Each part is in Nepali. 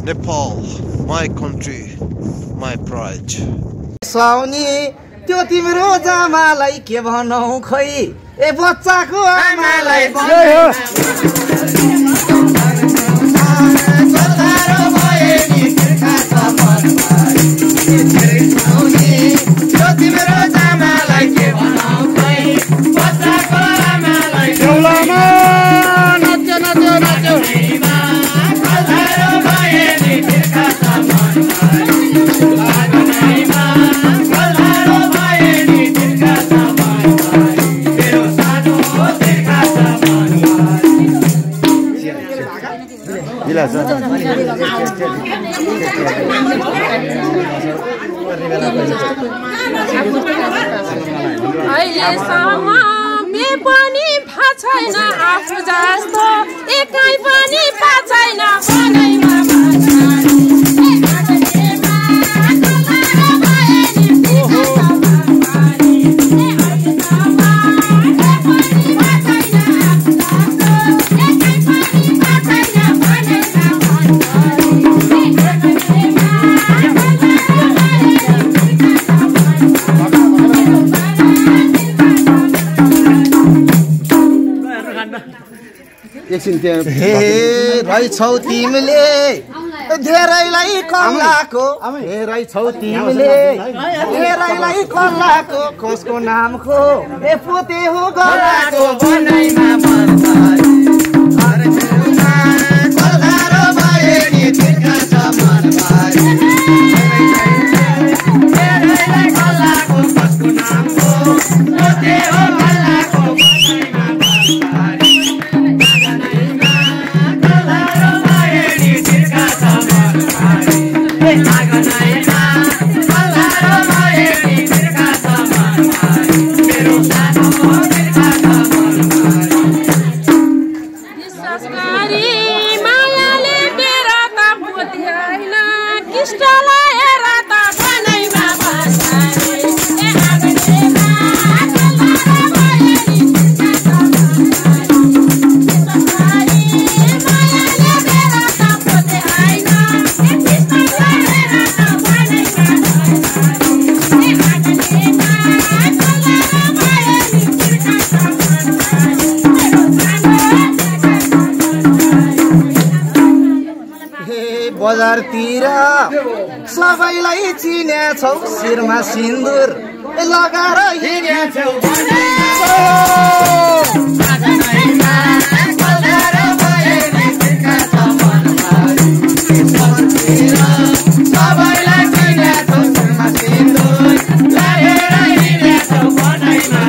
Nepal, my country, my pride. साउनी त्यो तिम्रो जामालाई के भनौ खै ए बच्चाको आमालाई अहिलेसम्म मे पनि थाहा छैन आफू जस्तो एकै पनि थाहा छैन बनैमा हे रहेछौ तिमीले धेरैलाई कल्लाको रहेछौ तिमीले धेरैलाई कल्लाको कसको नामको ए पोते हो गलाको बनैमा बजारतिर सबैलाई चिनेछौ शिरमा सिन्दुर लगाएर हिँडेछौ सबैलाई चिनेछौ शिरमा सिन्दुर लगाएर हिँडेछौ बनैमा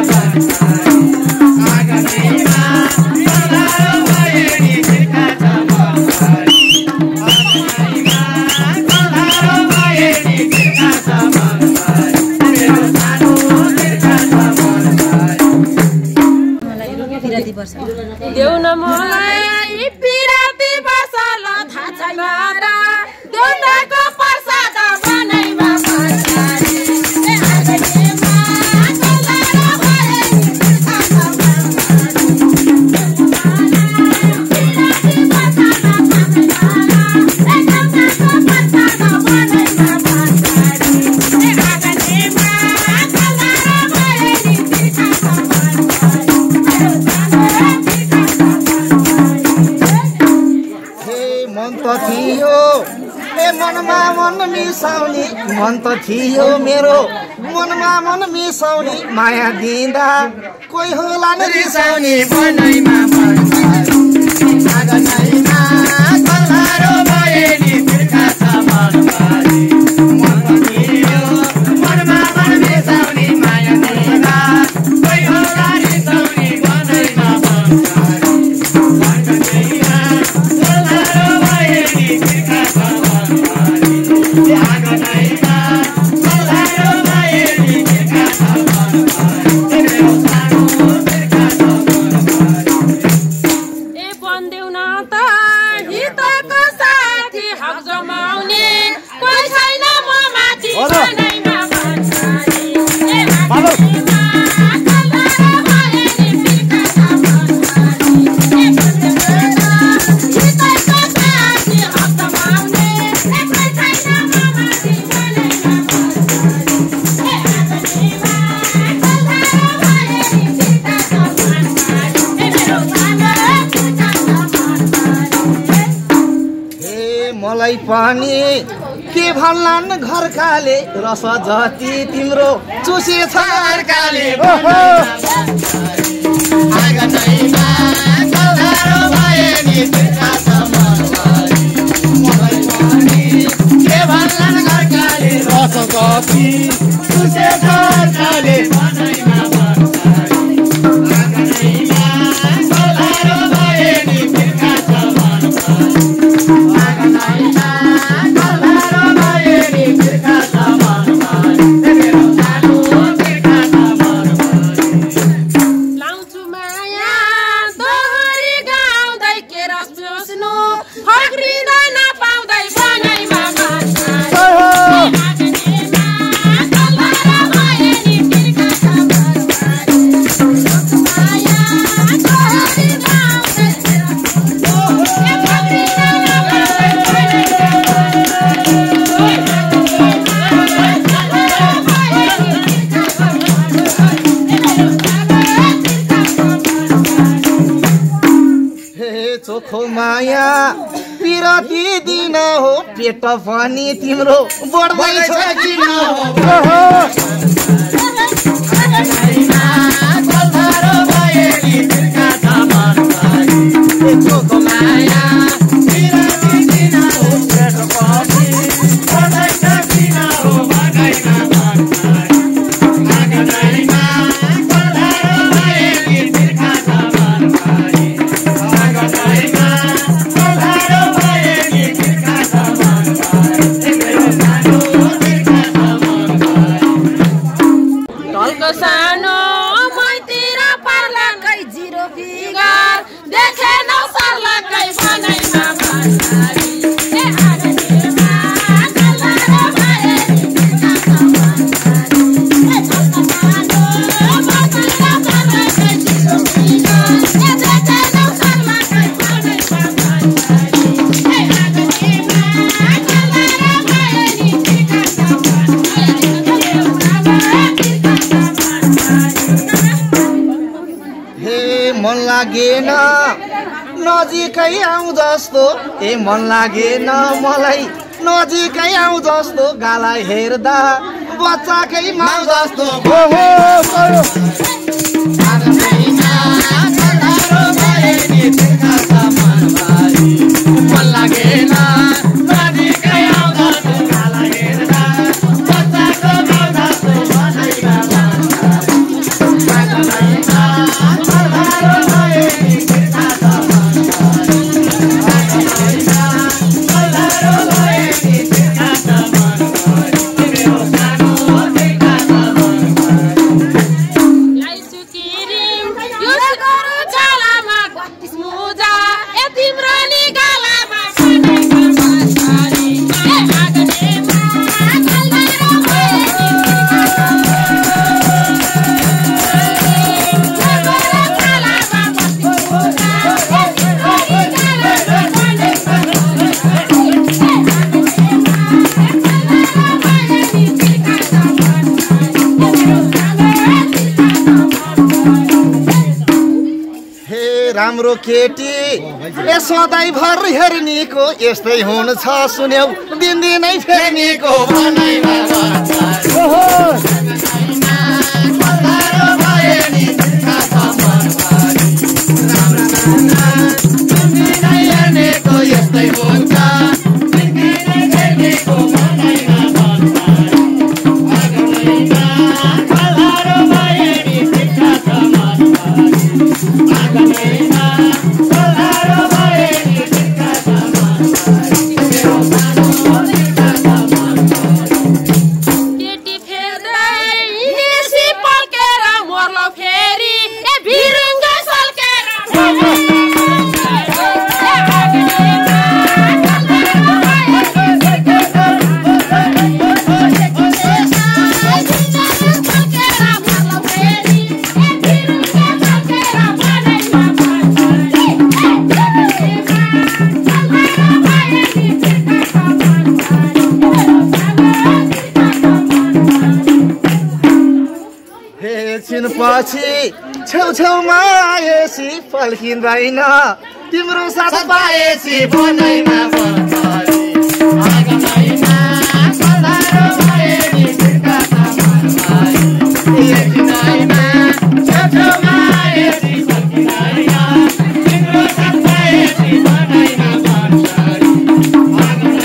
देऊ न मलाई पिराती बसल थाहा छैन र देउताको प्रसाद बनैमा मनमा मन मिसाउने मन त थियो मेरो मनमा मन मिसाउने माया दिँदा कोही होला न रिसाउने बनैमा ए बन्देउ न त हित मलाई पनि के भन्लान् घरकाले रस जति तिम्रो चुसेछ घरकाले आँगनैमा कल्धारो भए नि तिर्खा छ मनभरि मलाई पनि के भन्लान् घरकाले रस जति चुसेछ घरकाले मनैमा माया पिरती दिन हो पेट पनि तिम्रो बढ्दैछ किन लागेन नजिकै आउँ जस्तो मन लागेन मलाई नजिकै आउँ जस्तो गाला हेर्दा बच्चाकै माउ जस्तो मन लागेन नजिकै आउँ जस्तो गाला हेर्दा बच्चाको माउ जस्तो राम्रो केटी ए सधैँभर हेर्नेको यस्तै हुन्छ सुन्यौ दिनदिनै फेर्नेको भनाइमा यस्तै हुन्छ पछि छेउछेउमा आएसी फल्किँदैन तिम्रो साथ पाएसी बनैमा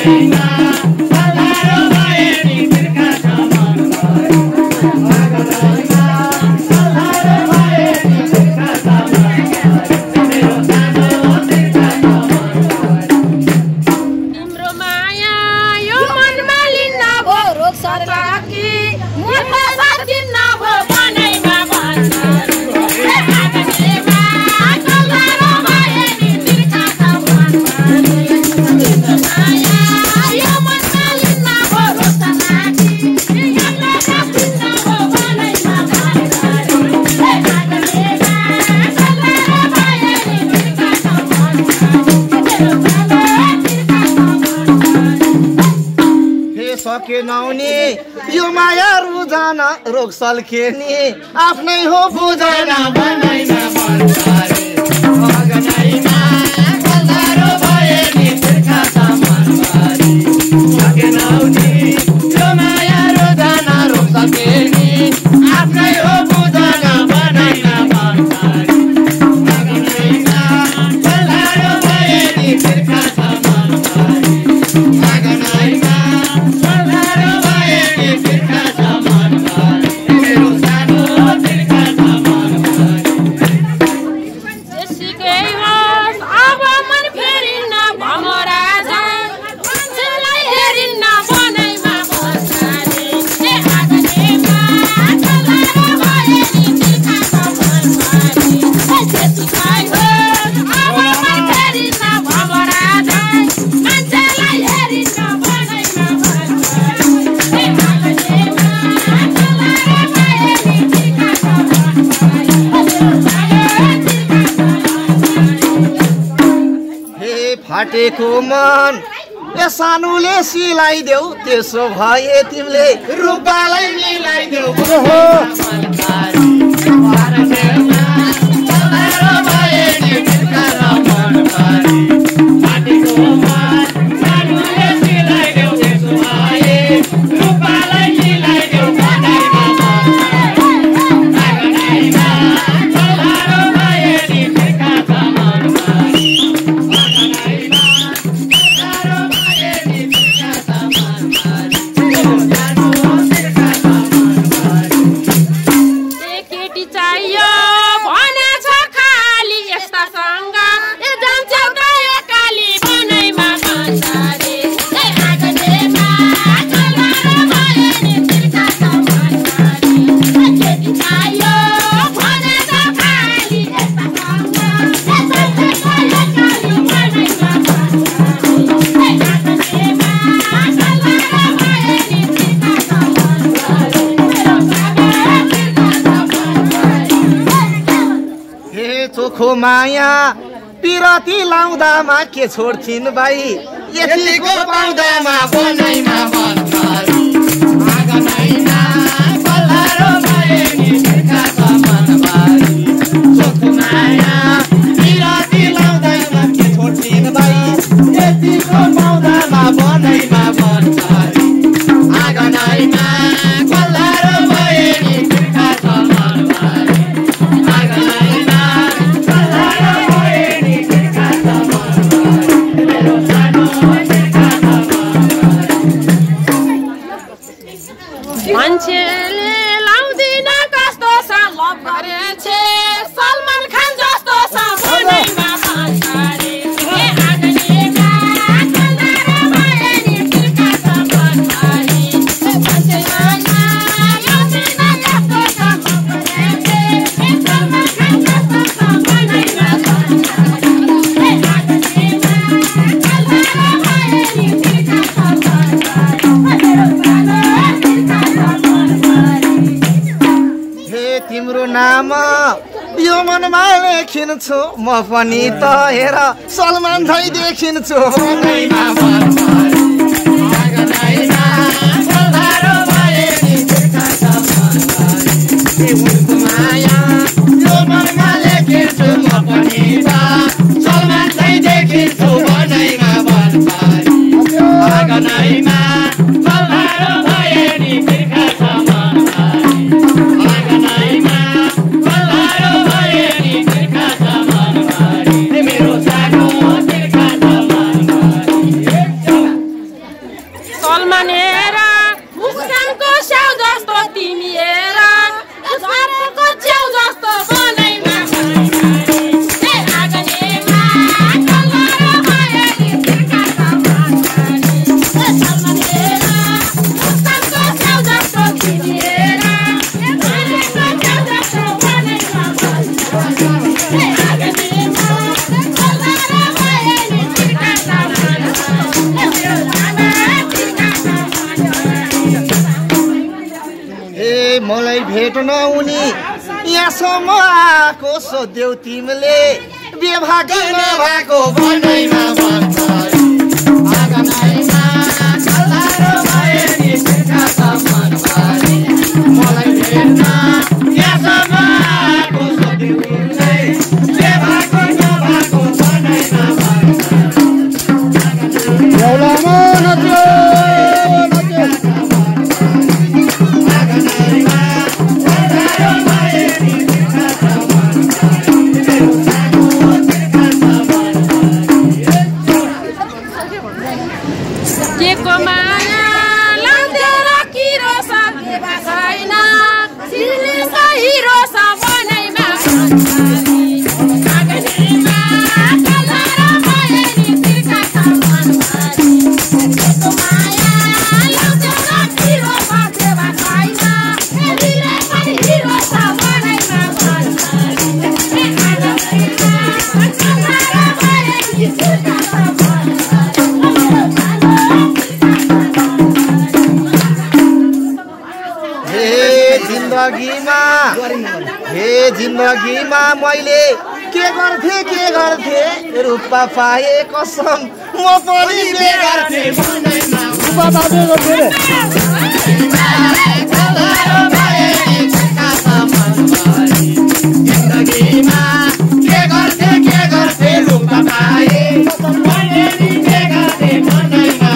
सके नौनी यो माया रुझान रोग सल्केनी आफ्नै हो बुझान बनैना मनबारे अगनाइमा कल्लारो भए नि तिर्खा मनबारे सके नौनी यो माया रुझान रोग सल्केनी आफ्नै हो बुझान बनैना मनबारे अगनाइमा कल्लारो भए नि तिर्खा मनबारे अगनाइमा फाटेको मन ए सानुले सिलाइदेऊ त्यसो भए तिमीले रुपालाई मिलाइदेऊ चोखो माया पिरती लाउँदामा के छोड्थिन् भाइ यतिको पाउँदामा बनैमा मनबारी आगनाइना कल्लारो भए नि तिर्खा मनबारी चोखो माया पिरती लाउँदामा के छोड्थिन् भाइ यतिको पाउँदामा बनैमा मनबारी आगनाइना कल्लारो भए नि तिर्खा मनबारी आगनाइना मान्छेले लाउँदिन कस्तो छ लभ गरेछे सलमान खान जस्तो छ बनैमा मनबारे ए आगनेमा कल्लारो भए नि तिर्खा मनबारे मान्छेले लाउँदिन कस्तो छ लभ गरेछे सलमान खान जस्तो छ बनैमा मनबारे ए आगनेमा कल्लारो भए नि तिर्खा तिम्रो नाम यो मनमा लेखिन्छु म पनि त हेर सलमान झै देखिन्छु माया यो मनमा लेखिन्छु म पनि त सलमान झै देखिन्छु बनैमा बनबारी आगनाइमा कल्लारो भए नि तिर्खा सलमानेर मुस्कानको स्याउ जस्तो तिमी हेर सारेको च्याउ जस्तो बनैमा मलाई भेट नहुने यहाँसम्म आएको सोध्यौ तिमीले बेभागी नभएको बनैमा भन्छ मलाई भेट्न यहाँसम्म आएको सोध्यौ तिमीले बेभागी नभएको बनैमा भन्छ जिन्दगीमा मैले के गर्थे रूपा पाए कसम म पनि के गर्थे रूपा पाए जिन्दगीमा के गर्थे रूपा पाए मैले के गर्थे मनैमा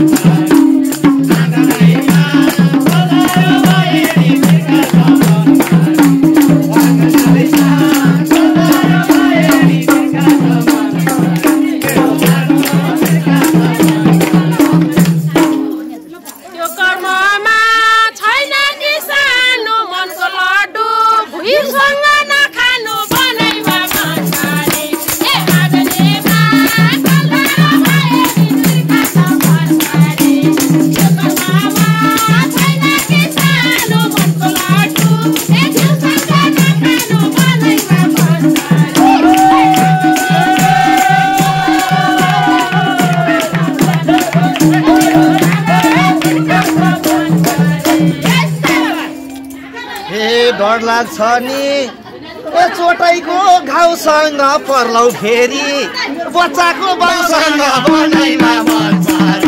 डर लाग्छ नि चोटाइको घाउसँग पर्लौ फेरि बच्चाको बाउसँग बनैमा भन्छ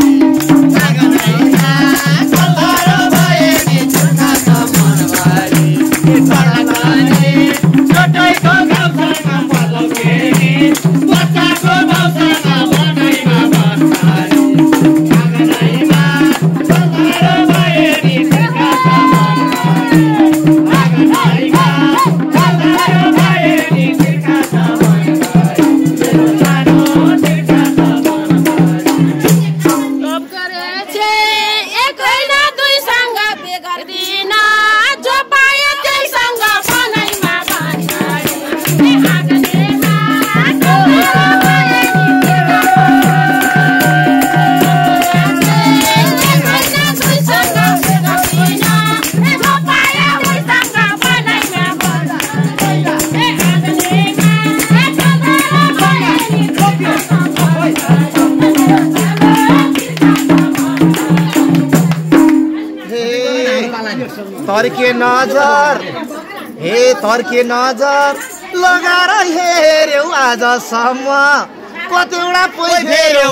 तर्के नजर लगाएर हेर्यौ आजसम्म कतिवटा पोइ फेर्यौ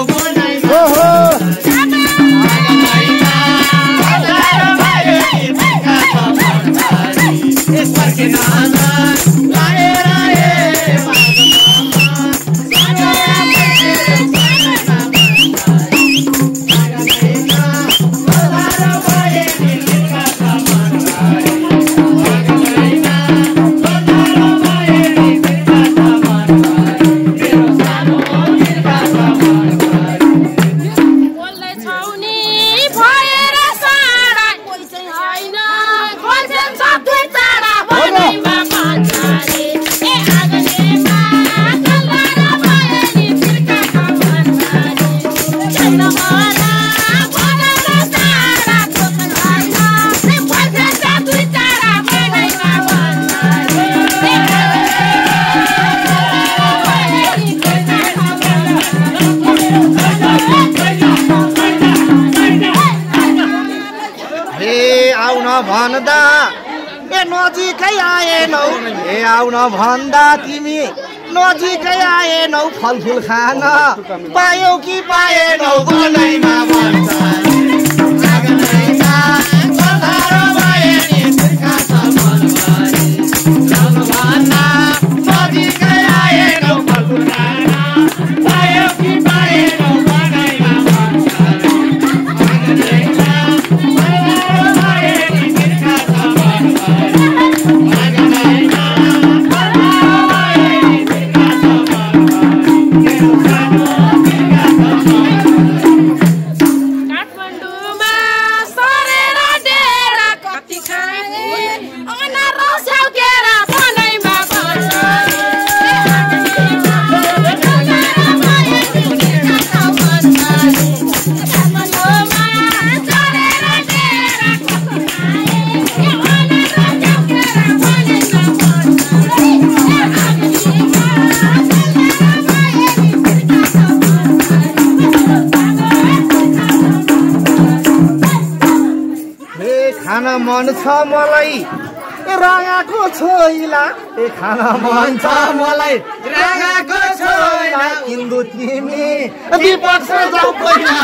भन्दा ए नजिकै आएनौ ए आउन भन्दा तिमी नजिकै आएनौ फलफुल खान पायौ कि पाएनौ बनैमा भन्छ मन छ मलाई राँगाको छोइला ए खान मन छ मलाई राँगाको छोइला हिन्दू तिमी विपक्ष जाऊ पहिला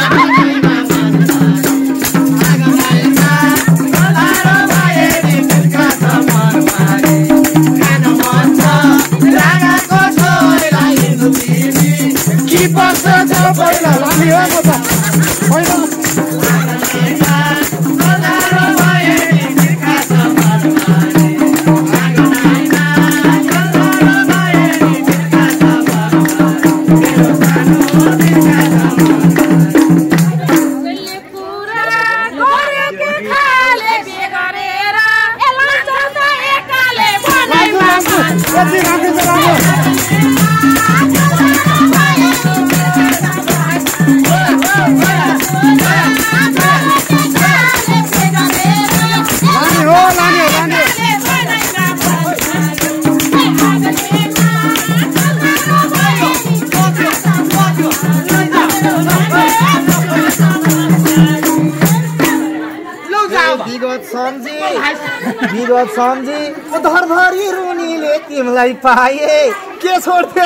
विगत सम्झी धरधरी रुनीले तिमीलाई पाए के छोड्थे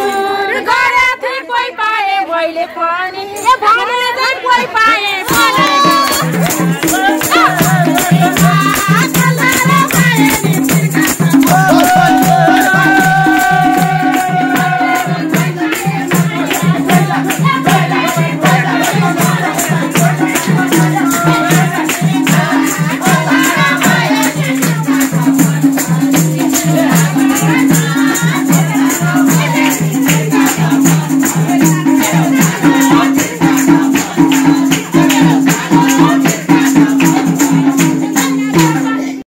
कोही पाए मैले पनि ए भने कोही पाए